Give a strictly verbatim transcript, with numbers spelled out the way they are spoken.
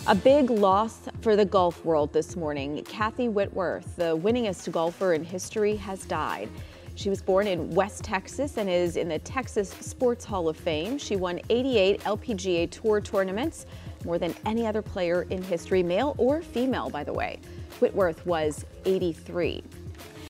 A big loss for the golf world this morning. Kathy Whitworth, the winningest golfer in history, has died. She was born in West Texas and is in the Texas Sports Hall of Fame. She won eighty-eight L P G A Tour tournaments, more than any other player in history, male or female, by the way. Whitworth was eighty-three.